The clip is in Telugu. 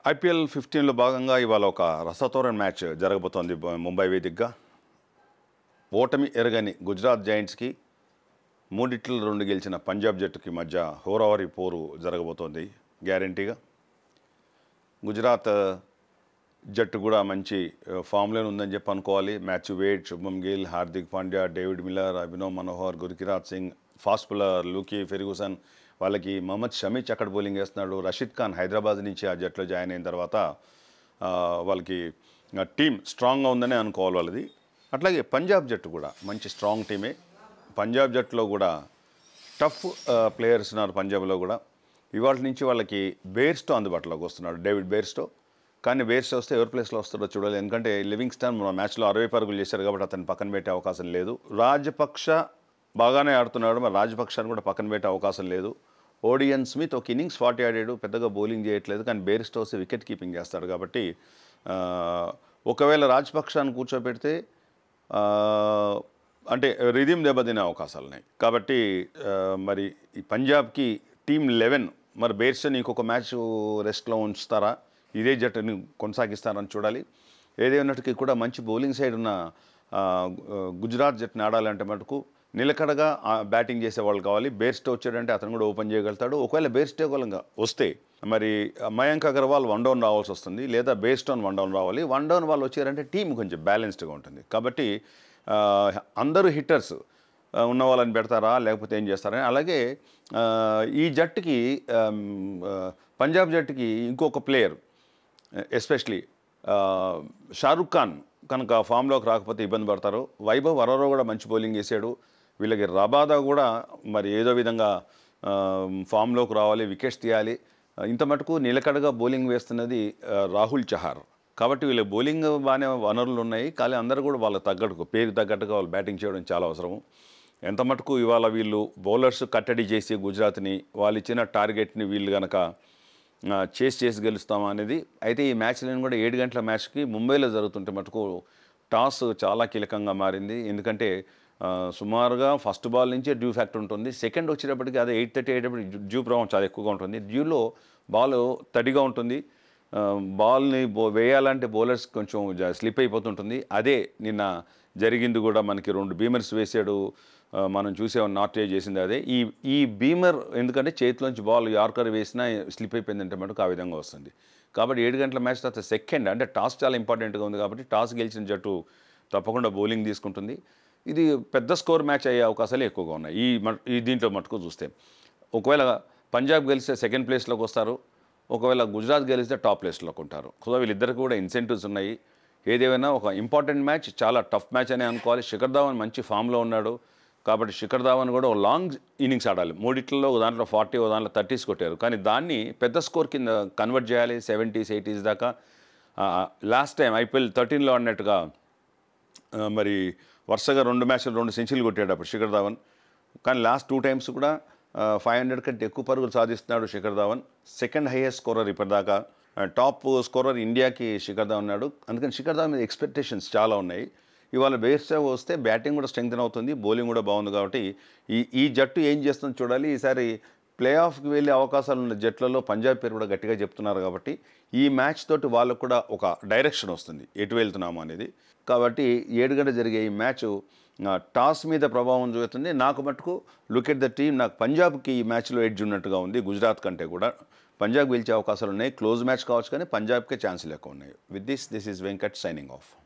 IPL 15లో భాగంగా ఇవాళ ఒక రసతోరణ మ్యాచ్ జరగబోతోంది ముంబై వేదికగా. ఓటమి ఎరగని గుజరాత్ జైంట్స్కి 3-2 గెలిచిన పంజాబ్ జట్టుకి మధ్య హోరాహోరీ పోరు జరగబోతోంది గ్యారంటీగా. గుజరాత్ జట్టు కూడా మంచి ఫామ్లోనే ఉందని చెప్పి అనుకోవాలి. మ్యాచ్ వేట్, Shubman Gill, Hardik Pandya, David Miller, Abhinav Manohar, Gurkeerat Singh, fast bowler Lockie Ferguson, వాళ్ళకి మహమ్మద్ షమీ అక్కడ బౌలింగ్ వేస్తున్నాడు. రషీద్ ఖాన్ హైదరాబాద్ నుంచి ఆ జట్లో జాయిన్ అయిన తర్వాత వాళ్ళకి టీం స్ట్రాంగ్గా ఉందనే అనుకోవాలి వాళ్ళది. అట్లాగే పంజాబ్ జట్టు కూడా మంచి స్ట్రాంగ్ టీమే. పంజాబ్ జట్టులో కూడా టఫ్ ప్లేయర్స్ ఉన్నారు పంజాబ్లో కూడా. ఇవాళ నుంచి వాళ్ళకి బేర్స్టో అందుబాటులోకి వస్తున్నాడు, డేవిడ్ బేర్స్టో. కానీ బేర్స్టో వస్తే ఎవరి ప్లేస్లో వస్తాడో చూడాలి. ఎందుకంటే లివింగ్స్టన్ మన మ్యాచ్లో 60 పరుగులు చేశారు కాబట్టి అతన్ని పక్కన పెట్టే అవకాశం లేదు. రాజపక్ష బాగానే ఆడుతున్నాడు, మరి రాజపక్షాన్ని కూడా పక్కన పెట్టే అవకాశం లేదు. ఓడియన్ స్మిత్ ఒక ఇన్నింగ్స్ 40 ఆడాడు, పెద్దగా బౌలింగ్ చేయట్లేదు. కానీ బేర్స్టోస్ వికెట్ కీపింగ్ చేస్తాడు కాబట్టి ఒకవేళ రాజపక్షాన్ని కూర్చోబెడితే అంటే రిథమ్ దెబ్బతినే అవకాశాలు ఉన్నాయి. కాబట్టి మరి ఈ పంజాబ్కి టీమ్ 11 మరి బేర్స్టోని ఇంకొక మ్యాచ్ రెస్ట్లో ఉంచుతారా, ఇదే జట్టుని కొనసాగిస్తారని చూడాలి. ఏదేమైనట్టుకి కూడా మంచి బౌలింగ్ సైడ్ ఉన్న గుజరాత్ జట్టుని ఆడాలంటే మటుకు నిలకడగా బ్యాటింగ్ చేసేవాళ్ళు కావాలి. బేర్స్టో వచ్చాడంటే అతను కూడా ఓపెన్ చేయగలుగుతాడు. ఒకవేళ బేర్స్టో మూలంగా వస్తే మరి మయాంక్ అగర్వాల్ 1 డౌన్ రావాల్సి వస్తుంది, లేదా బేర్స్టోన్ 1 డౌన్ రావాలి. 1 డౌన్ వాళ్ళు వచ్చారంటే టీం కొంచెం బ్యాలెన్స్డ్గా ఉంటుంది. కాబట్టి అందరూ హిట్టర్స్ ఉన్న వాళ్ళని పెడతారా లేకపోతే ఏం చేస్తారని. అలాగే ఈ జట్టుకి పంజాబ్ జట్టుకి ఇంకొక ప్లేయర్ ఎస్పెషలీ షారుఖ్ ఖాన్ కనుక ఫామ్లోకి రాకపోతే ఇబ్బంది పడతారు. వైభవ్ అరోరా కూడా మంచి బౌలింగ్ చేశాడు. వీళ్ళకి రబాదా కూడా మరి ఏదో విధంగా ఫామ్లోకి రావాలి, వికెట్స్ తీయాలి. ఇంత మటుకు నిలకడగా బౌలింగ్ వేస్తున్నది రాహుల్ చహార్. కాబట్టి వీళ్ళ బౌలింగ్ బాగానే వనరులు ఉన్నాయి. కానీ అందరూ కూడా వాళ్ళ తగ్గట్టుకు పేరు తగ్గట్టుగా వాళ్ళు బ్యాటింగ్ చేయడం చాలా అవసరం. ఎంత మటుకు ఇవాళ వీళ్ళు బౌలర్స్ కట్టడి చేసి గుజరాత్ని వాళ్ళు ఇచ్చిన టార్గెట్ని వీళ్ళు కనుక చేసి గెలుస్తామా అనేది. అయితే ఈ మ్యాచ్లను కూడా 7 గంటల మ్యాచ్కి ముంబైలో జరుగుతుంటే మటుకు టాస్ చాలా కీలకంగా మారింది. ఎందుకంటే సుమారుగా ఫస్ట్ బాల్ నుంచే డ్యూ ఫ్యాక్టర్ ఉంటుంది. సెకండ్ వచ్చేటప్పటికి అదే 8:30 అయ్యేటప్పటికి డ్యూ ప్రభావం చాలా ఎక్కువగా ఉంటుంది. డ్యూలో బాల్ తడిగా ఉంటుంది. బాల్ని వేయాలంటే బౌలర్స్ కొంచెం స్లిప్ అయిపోతుంటుంది. అదే నిన్న జరిగింది కూడా. మనకి 2 బీమర్స్ వేసాడు, మనం చూసాం, నాట్ చేసింది అదే. ఈ బీమర్ ఎందుకంటే చేతిలోంచి బాల్ యార్కర్ వేసినా స్లిప్ అయిపోయిందంటే మటుకు ఆ విధంగా వస్తుంది. కాబట్టి 7 గంటల మ్యాచ్ తర్వాత సెకండ్ అంటే టాస్ చాలా ఇంపార్టెంట్గా ఉంది. కాబట్టి టాస్ గెలిచిన జట్టు తప్పకుండా బౌలింగ్ తీసుకుంటుంది. ఇది పెద్ద స్కోర్ మ్యాచ్ అయ్యే అవకాశాలు ఎక్కువగా ఉన్నాయి ఈ దీంట్లో మటుకు చూస్తే. ఒకవేళ పంజాబ్ గెలిస్తే సెకండ్ ప్లేస్లోకి వస్తారు, ఒకవేళ గుజరాత్ గెలిస్తే టాప్ ప్లేస్లోకి ఉంటారు. సో వీళ్ళిద్దరికి కూడా ఇన్సెంటివ్స్ ఉన్నాయి. ఏదేమైనా ఒక ఇంపార్టెంట్ మ్యాచ్, చాలా టఫ్ మ్యాచ్ అనే అనుకోవాలి. శిఖర్ ధావన్ మంచి ఫామ్లో ఉన్నాడు కాబట్టి శిఖర్ ధావన్ కూడా ఒక లాంగ్ ఇన్నింగ్స్ ఆడాలి. 3 ఒక దాంట్లో 40, ఒక దాంట్లో 30s కొట్టారు. కానీ దాన్ని పెద్ద స్కోర్ కింద కన్వర్ట్ చేయాలి, 70s 80s దాకా. లాస్ట్ టైం IPL 13లో ఆడినట్టుగా మరి వరుసగా 2 మ్యాచ్లు 2 సెంచరీలు కొట్టాడు అప్పుడు శిఖర్ ధావన్. కానీ లాస్ట్ 2 టైమ్స్ కూడా 500 కంటే ఎక్కువ పరుగులు సాధిస్తున్నాడు Shikhar Dhawan. Second highest scorer ఇప్పటిదాకా. టాప్ స్కోరర్ ఇండియాకి శిఖర్ ధావన్ ఉన్నాడు. అందుకని శిఖర్ ధావన్ మీద ఎక్స్పెక్టేషన్స్ చాలా ఉన్నాయి. ఇవాళ బేర్స్టో వస్తే బ్యాటింగ్ కూడా స్ట్రెంగ్తన్ అవుతుంది, బౌలింగ్ కూడా బాగుంది. కాబట్టి ఈ జట్టు ఏం చేస్తుందో చూడాలి. ఈసారి ప్లే ఆఫ్కి వెళ్ళే అవకాశాలు ఉన్న జట్లలో పంజాబ్ పేరు కూడా గట్టిగా చెప్తున్నారు. కాబట్టి ఈ మ్యాచ్ తోటి వాళ్ళకు కూడా ఒక డైరెక్షన్ వస్తుంది, ఎటు వెళ్తున్నాము అనేది. కాబట్టి 7 గంటలు జరిగే ఈ మ్యాచ్ టాస్ మీద ప్రభావం చూపుతుంది. నాకు మటుకు లుక్ ఎట్ ద టీమ్, నాకు పంజాబ్కి ఈ మ్యాచ్లో ఎడ్జ్ ఉన్నట్టుగా ఉంది. గుజరాత్ కంటే కూడా పంజాబ్ గెలిచే అవకాశాలు ఉన్నాయి. క్లోజ్ మ్యాచ్ కావచ్చు కానీ పంజాబ్కే ఛాన్సులు ఎక్కువ ఉన్నాయి. With this is Venkat signing of.